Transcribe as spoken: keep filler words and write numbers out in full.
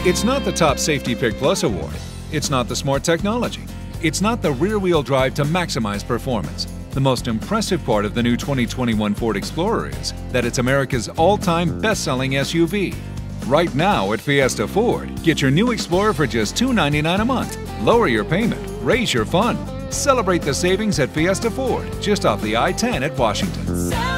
It's not the top Safety Pick Plus award. It's not the smart technology. It's not the rear-wheel drive to maximize performance. The most impressive part of the new twenty twenty-one Ford Explorer is that it's America's all-time best-selling S U V. Right now at Fiesta Ford, get your new Explorer for just two hundred ninety-nine dollars a month. Lower your payment, raise your fun. Celebrate the savings at Fiesta Ford, just off the I ten at Washington.